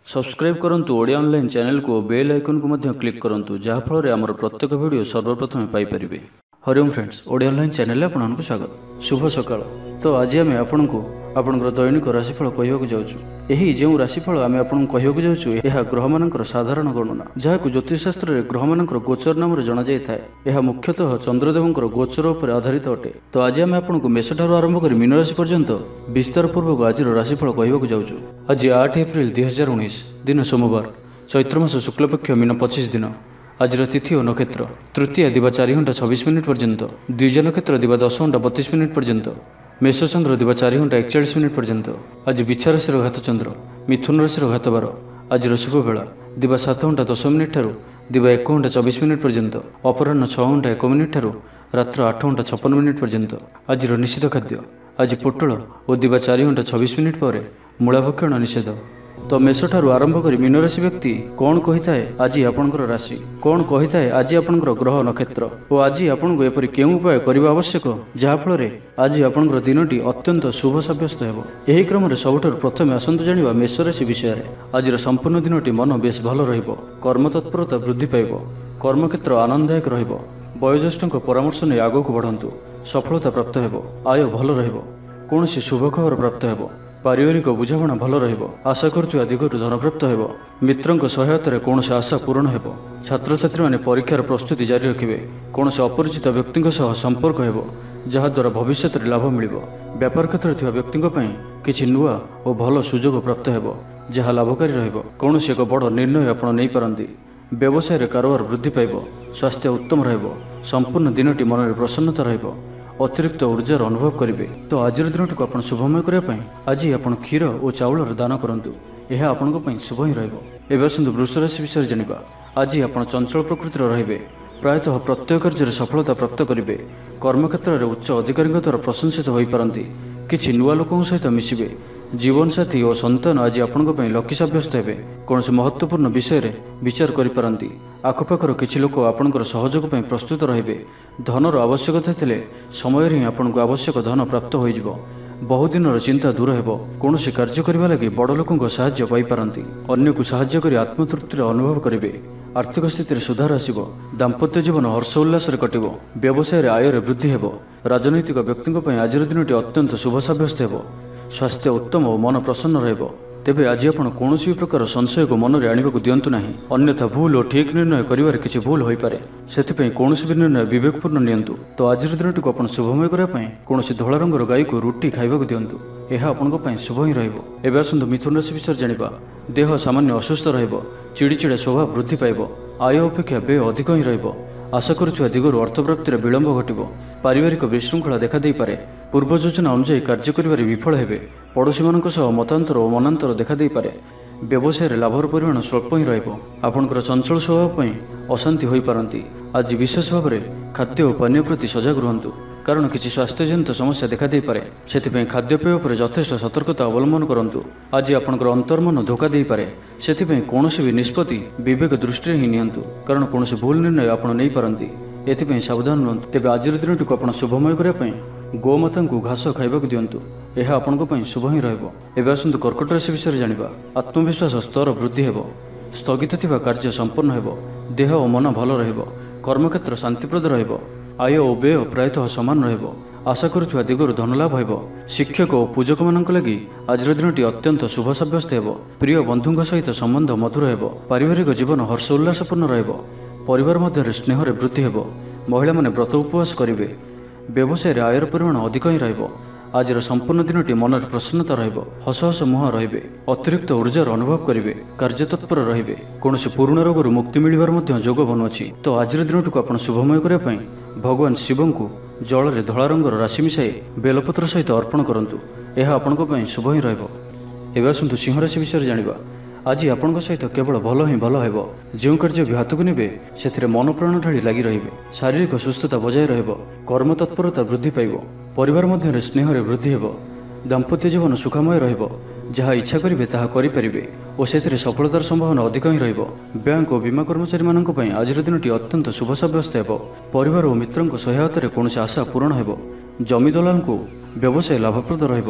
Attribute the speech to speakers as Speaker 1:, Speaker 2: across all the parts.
Speaker 1: Subscribe करंतु Odia online channel को bell icon को मध्य क्लिक करंतु जहाँ फल आमर प्रत्येक वीडियो सर्वप्रथम पाइपर। Hariom friends, Odia online channel आपको स्वागत। शुभ सकाळ। तो आज आम आपको आपणकर दैनिक राशिफल कहवाक जाऊँ। यही जो राशिफल आम आपको कहवाक जाऊँ यह ग्रह मानकर साधारण गणना जहाँ ज्योतिषशास्त्र में ग्रह मानकर गोचर नाम जाना जाए। यह मुख्यतः चंद्रदेवंकर गोचर उपर आधारित अटे। तो आज आम आपको मेष ठार आरंभ कर मीन राशि पर्यंत विस्तार पूर्वक आज राशिफल कहवाक जाऊँ। आज 8 एप्रिल 2019 दिन सोमवार, चैत्र मास शुक्लपक्ष मीन 25 दिन। आज तिथि और नक्षत्र तृतीय दिवा 4 घंटा 26 मिनिट पर्यंत, द्विज नक्षत्र दिवा 10 घंटा 32 मिनिट पर्यंत, मेषचंद्र दिवा 4 घंटा 41 मिनिट पर्यंत। आज बिच्छा राशि घात चंद्र, मिथुन राशि घात बार। आज शुभ बेला दिवा 7 घंटा 10 मिनिट ठारू दिवा 1 घंटा 24 मिनिट पर्यंत, अपराह्न 6 घंटा 1 मिनिट ठारू रात्र 8 घंटा 56 मिनिट पर्यंत। आज निषिद्ध खाद्य आज पोटल और दिवा 4 घंटा 26 मिनिट पर मूला भक्षण निषेध। तो मेष ठारू आरंभ कर मीन राशि व्यक्ति कौन कही थाए आज आपणकर राशि, कौन कही थाए आज आपणकर ग्रह नक्षत्र और आज आपको एपरि केउं उपाय करबा आवश्यक जहाँ फल आज आपणकर दिनटी अत्यंत शुभ सब्यस्त हेबो। एही क्रम में सबुठारु प्रथमे आसंतु जानिबा मेष राशि विषय। आज संपूर्ण दिनटी मन बेस भल रहिबो, कर्म तत्परता वृद्धि पाइबो, कर्मक्षेत्र आनंददायक रहिबो। वयोज्येष्ठଙ୍କ परामर्श नै आगक बढ़ंतु, सफलता प्राप्त हेबो, आय भल रहिबो, कोनोसी शुभ खबर प्राप्त हेबो, पारिवारिक बुझाणा भल रहिबो, आशा करुवा दिगरु धन प्राप्त हेबो, मित्रଙ୍କ सहायतारे कोनोसी आशा पूर्ण हेबो। छात्र छात्री माने परीक्षार प्रस्तुति जारी रखिबे, कोनोसी अपरिचित व्यक्तिଙ୍କ सह संपर्क हेबो जहा द्वारा भविष्य में लाभ मिलिबो। व्यापार क्षेत्र थिबा व्यक्तिଙ୍କ पई किछि नुआ और भल सुजोग प्राप्त हेबो जहा लाभकारी रहिबो। कोनोसी एक बड़ निर्णय आपण नै पारंती। व्यवसाय रे कारोबार वृद्धि पाइबो, स्वास्थ्य उत्तम रहिबो, संपूर्ण दिनटी मन रे प्रसन्नता रहिबो, अतिरिक्त ऊर्जार अनुभव करेंगे। तो आज दिन को आप शुभमय करने आज आप क्षीर और चाउल दान करूँ, यह आपण शुभ ही रही। आसतु वृष राशि विषय जाना। आज आप चंचल प्रकृतिर रे, प्रायतः प्रत्येक कार्य सफलता प्राप्त करेंगे। कर्मक्षेत्र में उच्च अधिकारी द्वारा प्रशंसित हो पारती। किसी नुआ लोकों सहित मिसबे, जीवन साथी और संतान आज आपण लकी सब्यस्त हे। कौन महत्वपूर्ण विषय रे विचार करिपारंती। आखपाखर किछि लोक आपणकर सहयोग पई प्रस्तुत रहिबे। धनर आवश्यकता थिले समय रे आपणको आवश्यक धन प्राप्त होई जिवो। बहुदिनर चिंता दूर हेबो। कौनसी कार्य करबा लागि बड़ लोकଙ୍କ सहाय्य पाई पारंती। अन्य को सहाय्य करी आत्मतृप्तिर अनुभव करिवे। आर्थिक स्थिति सुधार आसिबो। दाम्पत्य जीवन हर्ष उल्लास कटिबो। व्यवसाय आय वृद्धि हेबो। राजनैतिक व्यक्तिଙ୍କ पई आज दिनटी अत्यंत शुभ सब्यस्त हेबो। स्वास्थ्य उत्तम और मन प्रसन्न रहिबो। तेबे आज आपण कौनसी प्रकार संशय को मन में आने को दिंतु नहीं, अन्यथा भूल और ठीक निर्णय करिवार किछि भूल होई पारे। सेथिपई कौनसी भी निर्णय विवेकपूर्ण नियंतु। तो आज दिनटी को आपण शुभमय करिया पई कौनसी धला रंगर गाई को रुटी खाइबा को दियंतु, यह आपनको पई शुभ ही रहिबो। एबे आसंतु मिथुन राशि विषय जानिबा। देह सामान्य असुस्थ रहिबो, चिड़चिड़ा स्वभाव वृद्धि पाइबो, आय अपेक्षा व्यय अधिक ही रहिबो। आशा करुवा दिगरु अर्थ प्राप्तिर विलंब घटिबो। पारिवारिक विशृंखला देखा दे पारे। पूर्व योजना अनुसार कार्य करिवारे विफल हेबे। पड़ोशी मानक सह मतांतर और मनांतर देखा दे पारे। व्यवसाय लाभर परिमाण स्वल्प ही रहिबो। आपणकर चंचल स्वभाव पई अशांति होई पारंती। आज विशेष भाव में खाद्य और पानीय प्रति सजग रुहंतु, कारण किसी स्वास्थ्यजनित समस्या देखा दे पारे। सेथिपई खाद्यपेय पर यथेष्ट सतर्कता अवलंबन करंतु। आज आपणकर अंतर्मन धोखा दे पारे। सेथिपई कौनसी भी निष्पत्ति विवेक दृष्टि ही नियंतु, कारण कौनसी भूल निर्णय आपण नहीं पारंती। एथिपई सावधान रुहंतु। तेबे आज दिनटी को आपण शुभमय करने गोमाता को घास खाइबा को दियंतु, यह आपण शुभ ही रहिबो। एबे आसंतु कर्कट राशि विषय जानिबा। आत्मविश्वास स्तर वृद्धि हेबो। स्थगित थिबा कार्य संपन्न हेबो। देह और मन भल रहिबो। कर्मक्षेत्र शांतिप्रद रहिबो। आय और व्यय प्रायतः समान रहिबो। आशा करुवा दिगरु धनलाभ हेबो। शिक्षक और पूजक मानक लागि आज दिनटी अत्यंत शुभ सब्यस्त हेबो। प्रिय बंधुଙ୍କ सहित संबंध मधुर हेबो। पारिवारिक जीवन हर्ष उल्लासपूर्ण रहिबो। परिवार मध्य स्नेह वृद्धि हेबो। महिला माने व्रत उपवास करिवे। व्यवसाय आयर परिमाण अधिक ही रहिबो। आज संपूर्ण दिनटी मन में प्रसन्नता रहिबो। हस हस मुह रहिबे। अतिरिक्त ऊर्जार अनुभव करिवे। कार्य तत्पर रहिबे। कौनसी पुराण रोगरू मुक्ति मिलिबार मध्य जोग बनुअछि। तो आज दिनटी को आपण शुभमय करिया पई भगवान शिव को जल रे धला रंगर राशि मिसाई बेलपत्र सहित अर्पण करंतु, यह आपनको पई शुभ ही रहिबो। एबे आसंतु सिंह राशि विषय जानिबा। आज आपणଙ୍କ सहित केवल भल ही भल हेबो। जो कार्य भी हाथ को नेबे सेथिरे मन प्राण ढाली लागि रहिबे। शारीरिक सुस्थता बजाय रहिबो। कर्म तत्परता वृद्धि पाइबो। परिवार मध्य स्नेह वृद्धि हेबो। दाम्पत्य जीवन सुखमय रहिबो। जहाँ इच्छा करिवे ताहा करि परिबे और सेथिरे सफलतार संभावना अधिक ही रहिबो। बैंक और बीमा कर्मचारी मानक पई आज दिनटी अत्यंत शुभ सब्यस्त हेबो। परिवार और मित्रଙ୍କ सहायतारे कौनसी आशा पूर्ण हेबो। जमी दलाल को व्यवसाय लाभप्रद रहिबो।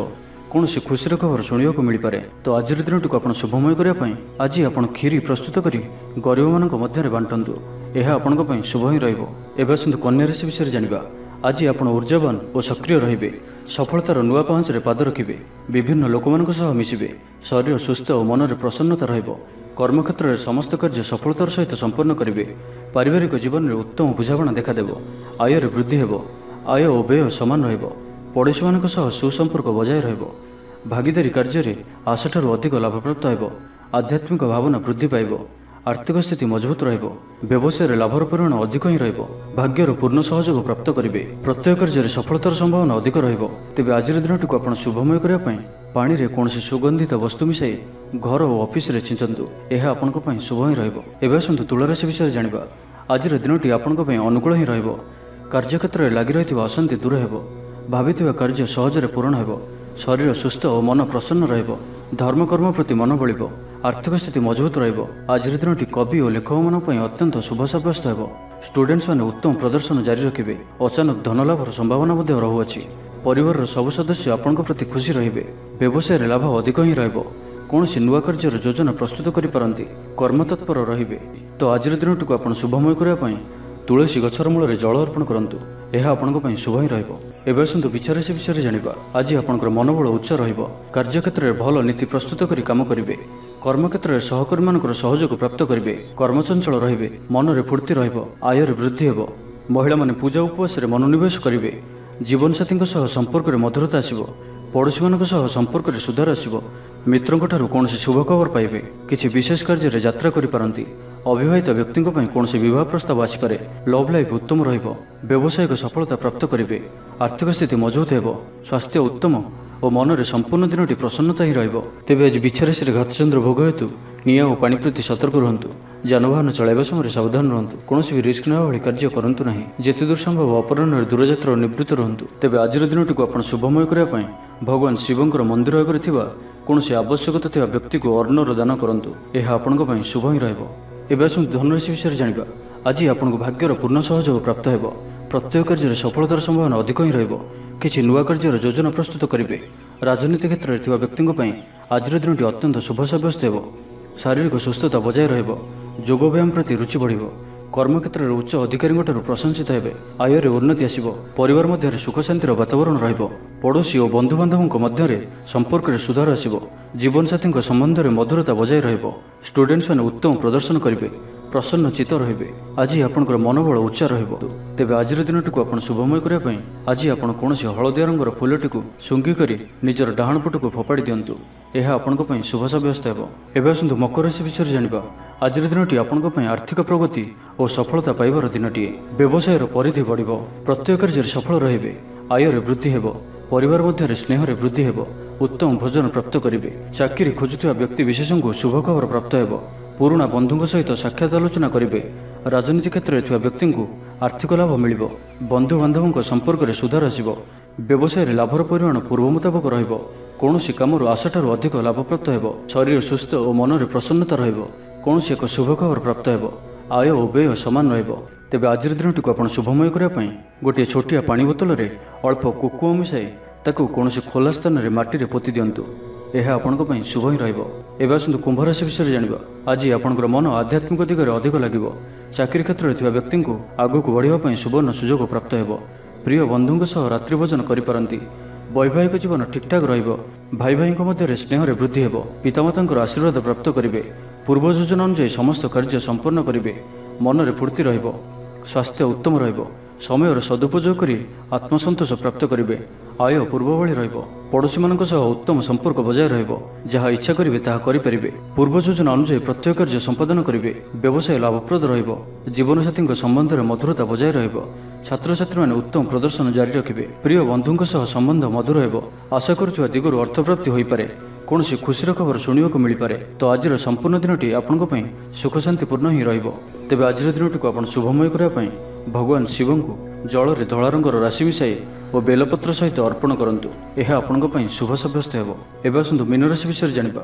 Speaker 1: କୌଣସି ଖୁସିର ଖବର ଶୁଣିବାକୁ ମିଳିପାରେ। ତ ଆଜିର ଦିନଟିକୁ ଆପଣ ଶୁଭମୟ କରିବା ପାଇଁ ଆଜି ଆପଣ କ୍ଷୀରି ପ୍ରସ୍ତୁତ କରି ଗରିବମାନଙ୍କ ମଧ୍ୟରେ ବାଣ୍ଟନ୍ତୁ। ଏହା ଆପଣଙ୍କ ପାଇଁ ଶୁଭ ହିଁ ରହିବ। ଏବେ ଆସନ୍ତୁ କନ୍ୟା ରାଶି ବିଷୟରେ ଜାଣିବା। ଆଜି ଆପଣ ଊର୍ଜାବାନ ଓ ସକ୍ରିୟ ରହିବେ। ସଫଳତାର ନୂଆ ପାହାଞ୍ଚରେ ପାଦ ରଖିବେ। ବିଭିନ୍ନ ଲୋକମାନଙ୍କ ସହ ମିଶିବେ। ଶରୀର ସୁସ୍ଥ ଓ ମନରେ ପ୍ରସନ୍ନତା ରହିବ। କର୍ମକ୍ଷେତ୍ରରେ ସମସ୍ତ କାର୍ଯ୍ୟ ସଫଳତାର ସହିତ ସମ୍ପନ୍ନ କରିବେ। ପାରିବାରିକ ଜୀବନରେ ଉତ୍ତମ ବୁଝାମଣା ଦେଖାଦେବ। ଆୟରେ ବୃଦ୍ଧି ହେବ। ଆୟ ଓ ବ୍ୟୟ ସମାନ ରହିବ। ପଡ଼ୋଶୀମାନଙ୍କ ସହ ସୁସମ୍ପର୍କ ବଜାୟ ରହିବ। ଭାଗିଦାରୀ କାର୍ଯ୍ୟରେ ଆଶାଠାରୁ ଅଧିକ ଲାଭପ୍ରାପ୍ତ ହେବ। ଆଧ୍ୟାତ୍ମିକ ଭାବନା ବୃଦ୍ଧି ପାଇବ। ଆର୍ଥିକ ସ୍ଥିତି ମଜବୁତ ରହିବ। ବ୍ୟବସାୟରେ ଲାଭର ପରିମାଣ ଅଧିକ ହିଁ ରହିବ। ଭାଗ୍ୟର ପୂର୍ଣ୍ଣ ସହଯୋଗ ପ୍ରାପ୍ତ କରିବେ। ପ୍ରତ୍ୟେକ କାର୍ଯ୍ୟରେ ସଫଳତାର ସମ୍ଭାବନା ଅଧିକ ରହିବ। ତେବେ ଆଜିର ଦିନଟିକୁ ଆପଣ ଶୁଭମୟ କରିବା ପାଇଁ ପାଣିରେ କୌଣସି ସୁଗନ୍ଧିତ ବସ୍ତୁ ମିଶାଇ ଘର ଓ ଅଫିସରେ ଛିଞ୍ଚନ୍ତୁ। ଏହା ଆପଣଙ୍କ ପାଇଁ ଶୁଭ ହିଁ ରହିବ। ଏବେ ଆସନ୍ତୁ ତୁଳାରାଶି ବିଷୟରେ ଜାଣିବା। ଆଜିର ଦିନଟି ଆପଣଙ୍କ ପାଇଁ ଅନୁକୂଳ ହିଁ ରହିବ। କାର୍ଯ୍ୟକ୍ଷେତ୍ରରେ ଲାଗି ରହିଥିବା ଅଶାନ୍ତି ଦୂର ହେବ। ଭାବିଥିବା କାର୍ଯ୍ୟ ସହଜରେ ପୂରଣ ହେବ। ଶରୀର ସୁସ୍ଥ ଓ ମନ ପ୍ରସନ୍ନ ରହିବ। ଧର୍ମକର୍ମ ପ୍ରତି ମନ ବଳିବ। ଆର୍ଥିକ ସ୍ଥିତି ମଜବୁତ ରହିବ। ଆଜିର ଦିନଟି କବି ଓ ଲେଖକମାନଙ୍କ ପାଇଁ ଅତ୍ୟନ୍ତ ଶୁଭ ସାବ୍ୟସ୍ତ ହେବ। ଷ୍ଟୁଡେଣ୍ଟମାନେ ଉତ୍ତମ ପ୍ରଦର୍ଶନ ଜାରି ରଖିବେ। ଅଚାନକ ଧନଲାଭର ସମ୍ଭାବନା ମଧ୍ୟ ରହୁଅଛି। ପରିବାରର ସବୁ ସଦସ୍ୟ ଆପଣଙ୍କ ପ୍ରତି ଖୁସି ରହିବେ। ବ୍ୟବସାୟରେ ଲାଭ ଅଧିକ ହିଁ ରହିବ। କୌଣସି ନୂଆ କାର୍ଯ୍ୟର ଯୋଜନା ପ୍ରସ୍ତୁତ କରିପାରନ୍ତି। କର୍ମତତ୍ପର ରହିବେ। ତ ଆଜିର ଦିନଟିକୁ ଆପଣ ଶୁଭମୟ କରିବା ପାଇଁ ତୁଳସୀ ଗଛର ମୂଳରେ ଜଳ ଅର୍ପଣ କରନ୍ତୁ। ଏହା ଆପଣଙ୍କ ପାଇଁ ଶୁଭ ହିଁ ରହିବ। ଏବେ ଆସନ୍ତୁ ବିଚାରାଶି ବିଷୟରେ ଜାଣିବା। ଆଜି ଆପଣଙ୍କର ମନୋବଳ ଉଚ୍ଚ ରହିବ। କାର୍ଯ୍ୟକ୍ଷେତ୍ରରେ ଭଲ ନୀତି ପ୍ରସ୍ତୁତ କରି କାମ କରିବେ। କର୍ମକ୍ଷେତ୍ରରେ ସହକର୍ମୀମାନଙ୍କର ସହଯୋଗ ପ୍ରାପ୍ତ କରିବେ। କର୍ମଚଞ୍ଚଳ ରହିବେ। ମନରେ ଫୁର୍ତ୍ତି ରହିବ। ଆୟରେ ବୃଦ୍ଧି ହେବ। ମହିଳାମାନେ ପୂଜା ଉପବାସରେ ମନୋନିବେଶ କରିବେ। ଜୀବନସାଥୀଙ୍କ ସହ ସମ୍ପର୍କରେ ମଧୁରତା ଆସିବ। ପଡ଼ୋଶୀମାନଙ୍କ ସହ ସମ୍ପର୍କରେ ସୁଧାର ଆସିବ। ମିତ୍ରଙ୍କଠାରୁ କୌଣସି ଶୁଭ ଖବର ପାଇବେ। କିଛି ବିଶେଷ କାର୍ଯ୍ୟରେ ଯାତ୍ରା କରିପାରନ୍ତି। ଅବିବାହିତ ବ୍ୟକ୍ତିଙ୍କ ପାଇଁ କୌଣସି ବିବାହ ପ୍ରସ୍ତାବ ଆସିପାରେ। ଲଭ୍ ଲାଇଫ୍ ଉତ୍ତମ ରହିବ। ବ୍ୟବସାୟିକ ସଫଳତା ପ୍ରାପ୍ତ କରିବେ। ଆର୍ଥିକ ସ୍ଥିତି ମଜବୁତ ହେବ। ସ୍ୱାସ୍ଥ୍ୟ ଉତ୍ତମ ଓ ମନରେ ସମ୍ପୂର୍ଣ୍ଣ ଦିନଟି ପ୍ରସନ୍ନତା ହିଁ ରହିବ। ତେବେ ଆଜି ବିଛାରାଶିରେ ଘାତଚନ୍ଦ୍ର ଭୋଗ ହେତୁ ନିଆଁ ଓ ପାଣି ପ୍ରତି ସତର୍କ ରୁହନ୍ତୁ। ଯାନବାହନ ଚଳାଇବା ସମୟରେ ସାବଧାନ ରୁହନ୍ତୁ। କୌଣସି ବି ରିସ୍କ ନେବା ଭଳି କାର୍ଯ୍ୟ କରନ୍ତୁ ନାହିଁ। ଯେତେ ଦୂର ସମ୍ଭବ ଅପରାହ୍ନରେ ଦୂରଯାତ୍ରାରୁ ନିବୃତ୍ତ ରୁହନ୍ତୁ। ତେବେ ଆଜିର ଦିନଟିକୁ ଆପଣ ଶୁଭମୟ କରିବା ପାଇଁ ଭଗବାନ ଶିବଙ୍କର ମନ୍ଦିର ଆଗରେ ଥିବା କୌଣସି ଆବଶ୍ୟକତା ଥିବା ବ୍ୟକ୍ତିକୁ ଅର୍ଣ୍ଣର ଦାନ କରନ୍ତୁ। ଏହା ଆପଣଙ୍କ ପାଇଁ ଶୁଭ ହିଁ ରହିବ। ଏବେ ଆସନ୍ତୁ ଧନରାଶି ବିଷୟରେ ଜାଣିବା। ଆଜି ଆପଣଙ୍କୁ ଭାଗ୍ୟର ପୂର୍ଣ୍ଣ ସହଯୋଗ ପ୍ରାପ୍ତ ହେବ। ପ୍ରତ୍ୟେକ କାର୍ଯ୍ୟରେ ସଫଳତାର ସମ୍ଭାବନା ଅଧିକ ହିଁ ରହିବ। କିଛି ନୂଆ କାର୍ଯ୍ୟର ଯୋଜନା ପ୍ରସ୍ତୁତ କରିବେ। ରାଜନୀତି କ୍ଷେତ୍ରରେ ଥିବା ବ୍ୟକ୍ତିଙ୍କ ପାଇଁ ଆଜିର ଦିନଟି ଅତ୍ୟନ୍ତ ଶୁଭ ସାବ୍ୟସ୍ତ ହେବ। ଶାରୀରିକ ସୁସ୍ଥତା ବଜାୟ ରହିବ। ଯୋଗ ବ୍ୟାୟାମ ପ୍ରତି ରୁଚି ବଢ଼ିବ। କର୍ମକ୍ଷେତ୍ରରେ ଉଚ୍ଚ ଅଧିକାରୀଙ୍କଠାରୁ ପ୍ରଶଂସିତ ହେବେ। ଆୟରେ ଉନ୍ନତି ଆସିବ। ପରିବାର ମଧ୍ୟରେ ସୁଖ ଶାନ୍ତିର ବାତାବରଣ ରହିବ। ପଡ଼ୋଶୀ ଓ ବନ୍ଧୁବାନ୍ଧବଙ୍କ ମଧ୍ୟରେ ସମ୍ପର୍କରେ ସୁଧାର ଆସିବ। ଜୀବନସାଥୀଙ୍କ ସମ୍ବନ୍ଧରେ ମଧୁରତା ବଜାୟ ରହିବ। ଷ୍ଟୁଡେଣ୍ଟମାନେ ଉତ୍ତମ ପ୍ରଦର୍ଶନ କରିବେ। ପ୍ରସନ୍ନ ଚିତ୍ତ ରହିବେ। ଆଜି ଆପଣଙ୍କର ମନୋବଳ ଉଚ୍ଚ ରହିବ। ତେବେ ଆଜିର ଦିନଟିକୁ ଆପଣ ଶୁଭମୟ କରିବା ପାଇଁ ଆଜି ଆପଣ କୌଣସି ହଳଦିଆ ରଙ୍ଗର ଫୁଲଟିକୁ ଶୁଙ୍ଘି କରି ନିଜର ଡାହାଣ ପଟକୁ ଫୋପାଡ଼ି ଦିଅନ୍ତୁ। ଏହା ଆପଣଙ୍କ ପାଇଁ ଶୁଭ ସାବ୍ୟସ୍ତ ହେବ। ଏବେ ଆସନ୍ତୁ ମକର ରାଶି ବିଷୟରେ ଜାଣିବା। ଆଜିର ଦିନଟି ଆପଣଙ୍କ ପାଇଁ ଆର୍ଥିକ ପ୍ରଗତି ଓ ସଫଳତା ପାଇବାର ଦିନଟିଏ। ବ୍ୟବସାୟର ପରିଧି ବଢ଼ିବ। ପ୍ରତ୍ୟେକ କାର୍ଯ୍ୟରେ ସଫଳ ରହିବେ। ଆୟରେ ବୃଦ୍ଧି ହେବ। ପରିବାର ମଧ୍ୟରେ ସ୍ନେହରେ ବୃଦ୍ଧି ହେବ। ଉତ୍ତମ ଭୋଜନ ପ୍ରାପ୍ତ କରିବେ। ଚାକିରି ଖୋଜୁଥିବା ବ୍ୟକ୍ତି ବିଶେଷଙ୍କୁ ଶୁଭ ଖବର ପ୍ରାପ୍ତ ହେବ। ପୁରୁଣା ବନ୍ଧୁଙ୍କ ସହିତ ସାକ୍ଷାତ ଆଲୋଚନା କରିବେ। ରାଜନୀତି କ୍ଷେତ୍ରରେ ଥିବା ବ୍ୟକ୍ତିଙ୍କୁ ଆର୍ଥିକ ଲାଭ ମିଳିବ। ବନ୍ଧୁବାନ୍ଧବଙ୍କ ସମ୍ପର୍କରେ ସୁଧାର ଆସିବ। ବ୍ୟବସାୟରେ ଲାଭର ପରିମାଣ ପୂର୍ବ ମୁତାବକ ରହିବ। କୌଣସି କାମରୁ ଆଶାଠାରୁ ଅଧିକ ଲାଭପ୍ରାପ୍ତ ହେବ। ଶରୀର ସୁସ୍ଥ ଓ ମନରେ ପ୍ରସନ୍ନତା ରହିବ। କୌଣସି ଏକ ଶୁଭ ଖବର ପ୍ରାପ୍ତ ହେବ। ଆୟ ଓ ବ୍ୟୟ ସମାନ ରହିବ। ତେବେ ଆଜିର ଦିନଟିକୁ ଆପଣ ଶୁଭମୟ କରିବା ପାଇଁ ଗୋଟିଏ ଛୋଟିଆ ପାଣି ବୋତଲରେ ଅଳ୍ପ କୁକୁମ ମିଶାଇ ତାକୁ କୌଣସି ଖୋଲା ସ୍ଥାନରେ ମାଟିରେ ପୋତି ଦିଅନ୍ତୁ। ଏହା ଆପଣଙ୍କ ପାଇଁ ଶୁଭ ହିଁ ରହିବ। ଏବେ ଆସନ୍ତୁ କୁମ୍ଭ ରାଶି ବିଷୟରେ ଜାଣିବା। ଆଜି ଆପଣଙ୍କର ମନ ଆଧ୍ୟାତ୍ମିକ ଦିଗରେ ଅଧିକ ଲାଗିବ। ଚାକିରି କ୍ଷେତ୍ରରେ ଥିବା ବ୍ୟକ୍ତିଙ୍କୁ ଆଗକୁ ବଢ଼ିବା ପାଇଁ ସୁବର୍ଣ୍ଣ ସୁଯୋଗ ପ୍ରାପ୍ତ ହେବ। ପ୍ରିୟ ବନ୍ଧୁଙ୍କ ସହ ରାତ୍ରି ଭୋଜନ କରିପାରନ୍ତି। ବୈବାହିକ ଜୀବନ ଠିକ୍ଠାକ୍ ରହିବ। ଭାଇ ଭାଇଙ୍କ ମଧ୍ୟରେ ସ୍ନେହରେ ବୃଦ୍ଧି ହେବ। ପିତାମାତାଙ୍କର ଆଶୀର୍ବାଦ ପ୍ରାପ୍ତ କରିବେ। ପୂର୍ବ ଯୋଜନା ଅନୁଯାୟୀ ସମସ୍ତ କାର୍ଯ୍ୟ ସମ୍ପନ୍ନ କରିବେ। ମନରେ ଫୁର୍ତ୍ତି ରହିବ। ସ୍ୱାସ୍ଥ୍ୟ ଉତ୍ତମ ରହିବ। ସମୟର ସଦୁପଯୋଗ କରି ଆତ୍ମସନ୍ତୋଷ ପ୍ରାପ୍ତ କରିବେ। ଆୟ ପୂର୍ବ ଭଳି ରହିବ। ପଡ଼ୋଶୀମାନଙ୍କ ସହ ଉତ୍ତମ ସମ୍ପର୍କ ବଜାୟ ରହିବ। ଯାହା ଇଚ୍ଛା କରିବେ ତାହା କରିପାରିବେ। ପୂର୍ବ ଯୋଜନା ଅନୁଯାୟୀ ପ୍ରତ୍ୟେକ କାର୍ଯ୍ୟ ସମ୍ପାଦନ କରିବେ। ବ୍ୟବସାୟ ଲାଭପ୍ରଦ ରହିବ। ଜୀବନସାଥୀଙ୍କ ସମ୍ବନ୍ଧରେ ମଧୁରତା ବଜାୟ ରହିବ। ଛାତ୍ରଛାତ୍ରୀମାନେ ଉତ୍ତମ ପ୍ରଦର୍ଶନ ଜାରି ରଖିବେ। ପ୍ରିୟ ବନ୍ଧୁଙ୍କ ସହ ସମ୍ବନ୍ଧ ମଧୁର ହେବ। ଆଶା କରୁଥିବା ଦିଗରୁ ଅର୍ଥପ୍ରାପ୍ତି ହୋଇପାରେ। କୌଣସି ଖୁସିର ଖବର ଶୁଣିବାକୁ ମିଳିପାରେ। ତ ଆଜିର ସମ୍ପୂର୍ଣ୍ଣ ଦିନଟି ଆପଣଙ୍କ ପାଇଁ ସୁଖ ଶାନ୍ତିପୂର୍ଣ୍ଣ ହିଁ ରହିବ। ତେବେ ଆଜିର ଦିନଟିକୁ ଆପଣ ଶୁଭମୟ କରିବା ପାଇଁ ଭଗବାନ ଶିବଙ୍କୁ ଜଳରେ ଧଳା ରଙ୍ଗର ରାଶି ମିଶାଇ ଓ ବେଲପତ୍ର ସହିତ ଅର୍ପଣ କରନ୍ତୁ। ଏହା ଆପଣଙ୍କ ପାଇଁ ଶୁଭ ସାବ୍ୟସ୍ତ ହେବ। ଏବେ ଆସନ୍ତୁ ମୀନରାଶି ବିଷୟରେ ଜାଣିବା।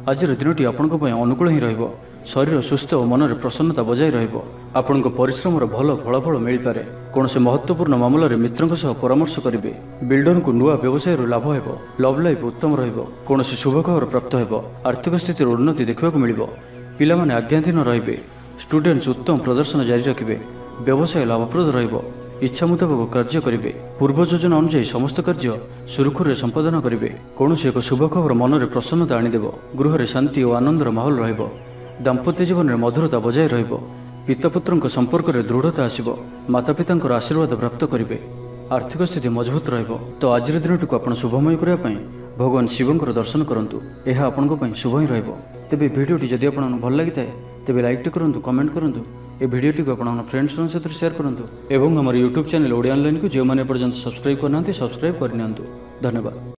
Speaker 1: ଆଜିର ଦିନଟି ଆପଣଙ୍କ ପାଇଁ ଅନୁକୂଳ ହିଁ ରହିବ। ଶରୀର ସୁସ୍ଥ ଓ ମନରେ ପ୍ରସନ୍ନତା ବଜାୟ ରହିବ। ଆପଣଙ୍କ ପରିଶ୍ରମର ଭଲ ଫଳାଫଳ ମିଳିପାରେ। କୌଣସି ମହତ୍ତ୍ୱପୂର୍ଣ୍ଣ ମାମଲାରେ ମିତ୍ରଙ୍କ ସହ ପରାମର୍ଶ କରିବେ। ବିଲ୍ଡରଙ୍କୁ ନୂଆ ବ୍ୟବସାୟରୁ ଲାଭ ହେବ। ଲଭ୍ ଲାଇଫ୍ ଉତ୍ତମ ରହିବ। କୌଣସି ଶୁଭ ଖବର ପ୍ରାପ୍ତ ହେବ। ଆର୍ଥିକ ସ୍ଥିତିର ଉନ୍ନତି ଦେଖିବାକୁ ମିଳିବ। ପିଲାମାନେ ଆଜ୍ଞାଧୀନ ରହିବେ। ଷ୍ଟୁଡେଣ୍ଟସ୍ ଉତ୍ତମ ପ୍ରଦର୍ଶନ ଜାରି ରଖିବେ। ବ୍ୟବସାୟ ଲାଭପ୍ରଦ ରହିବ। ଇଚ୍ଛା ମୁତାବକ କାର୍ଯ୍ୟ କରିବେ। ପୂର୍ବ ଯୋଜନା ଅନୁଯାୟୀ ସମସ୍ତ କାର୍ଯ୍ୟ ସୁରୁଖୁରୁରେ ସମ୍ପାଦନ କରିବେ। କୌଣସି ଏକ ଶୁଭ ଖବର ମନରେ ପ୍ରସନ୍ନତା ଆଣିଦେବ। ଗୃହରେ ଶାନ୍ତି ଓ ଆନନ୍ଦର ମାହୋଲ ରହିବ। ଦାମ୍ପତ୍ୟ ଜୀବନରେ ମଧୁରତା ବଜାୟ ରହିବ। ପିତାପୁତ୍ରଙ୍କ ସମ୍ପର୍କରେ ଦୃଢ଼ତା ଆସିବ। ମାତାପିତାଙ୍କର ଆଶୀର୍ବାଦ ପ୍ରାପ୍ତ କରିବେ। ଆର୍ଥିକ ସ୍ଥିତି ମଜବୁତ ରହିବ। ତ ଆଜିର ଦିନଟିକୁ ଆପଣ ଶୁଭମୟ କରିବା ପାଇଁ ଭଗବାନ ଶିବଙ୍କର ଦର୍ଶନ କରନ୍ତୁ। ଏହା ଆପଣଙ୍କ ପାଇଁ ଶୁଭ ହିଁ ରହିବ। ତେବେ ଭିଡ଼ିଓଟି ଯଦି ଆପଣଙ୍କୁ ଭଲ ଲାଗିଥାଏ ତେବେ ଲାଇକ୍ଟି କରନ୍ତୁ, କମେଣ୍ଟ କରନ୍ତୁ। ଏ ଭିଡ଼ିଓଟିକୁ ଆପଣଙ୍କ ଫ୍ରେଣ୍ଡସ୍ଙ୍କ ସହିତ ସେୟାର କରନ୍ତୁ ଏବଂ ଆମର ୟୁଟ୍ୟୁବ୍ ଚ୍ୟାନେଲ୍ ଓଡ଼ିଆ ଅନଲାଇନ୍କୁ ଯେଉଁମାନେ ଏପର୍ଯ୍ୟନ୍ତ ସବସ୍କ୍ରାଇବ୍ କରିନାହାନ୍ତି ସବସ୍କ୍ରାଇବ୍ କରିନିଅନ୍ତୁ। ଧନ୍ୟବାଦ।